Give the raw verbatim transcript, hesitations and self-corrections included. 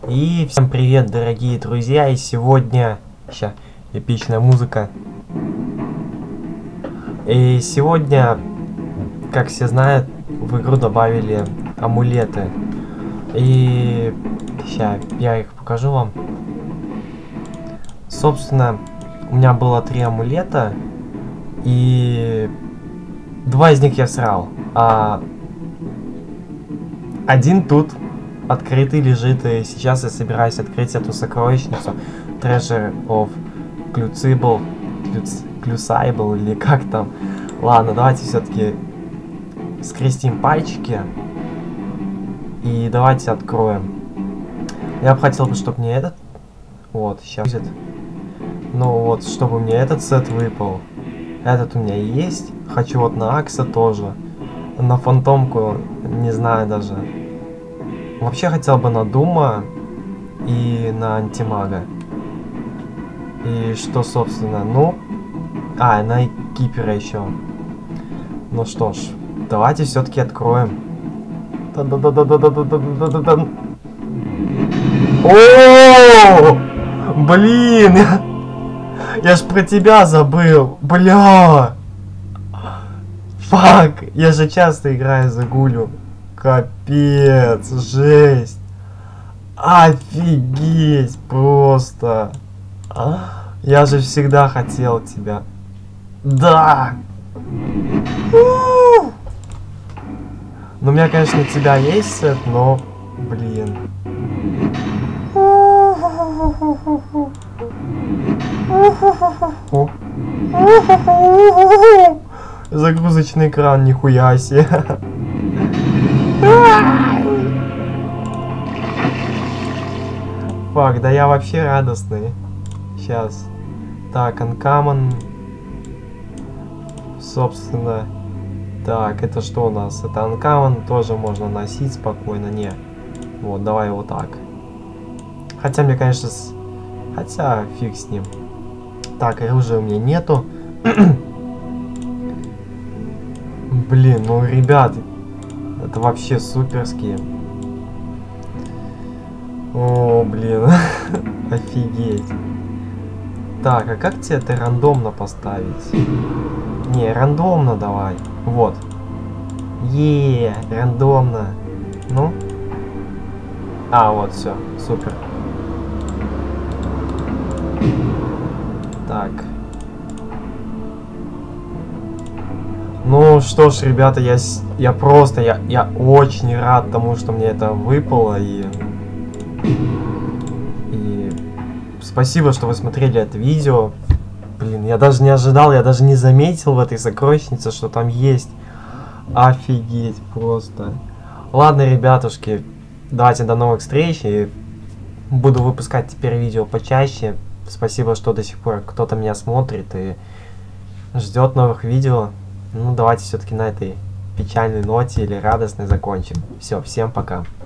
И всем привет, дорогие друзья, и сегодня... Ща, эпичная музыка. И сегодня, как все знают, в игру добавили амулеты. И... Ща, я их покажу вам. Собственно, у меня было три амулета, и... Два из них я срал, а... Один тут открытый лежит, и сейчас я собираюсь открыть эту сокровищницу Treasure of Crucible, Crucible, или как там. Ладно, давайте все-таки скрестим пальчики и давайте откроем. Я бы хотел, чтобы мне этот... Вот, сейчас будет. Ну вот, чтобы мне этот сет выпал. Этот у меня есть. Хочу вот на Акса тоже. На Фантомку, не знаю даже. Вообще хотел бы на Дума и на Антимага. И что, собственно, ну... А, на Кипера еще. Ну что ж, давайте все-таки откроем. Да-да-да-да-да-да-да-да-да-да. О, блин, я... я ж про тебя забыл, бля. Фак, я же часто играю за Гулю. Капец, жесть. Офигеть, просто. Я же всегда хотел тебя. Да. Ну, у меня, конечно, у тебя есть сет, но, блин. Загрузочный экран, нихуя себе. Фак, да я вообще радостный. Сейчас. Так, Uncommon. Собственно. Так, это что у нас? Это Uncommon, тоже можно носить спокойно. Не. Вот, давай вот так. Хотя мне, конечно, с... Хотя, фиг с ним. Так, оружия у меня нету. Блин, ну, ребят, это вообще суперские. О, блин, офигеть. Так, а как тебе это рандомно поставить? Не, рандомно давай. Вот. Е, рандомно. Ну. А, вот, все, супер. Так. Ну что ж, ребята, я, я просто, я, я очень рад тому, что мне это выпало, и, и спасибо, что вы смотрели это видео. Блин, я даже не ожидал, я даже не заметил в этой сокровищнице, что там есть. Офигеть, просто. Ладно, ребятушки, давайте до новых встреч, и буду выпускать теперь видео почаще. Спасибо, что до сих пор кто-то меня смотрит и ждет новых видео. Ну, давайте все-таки на этой печальной ноте или радостной закончим. Все, всем пока.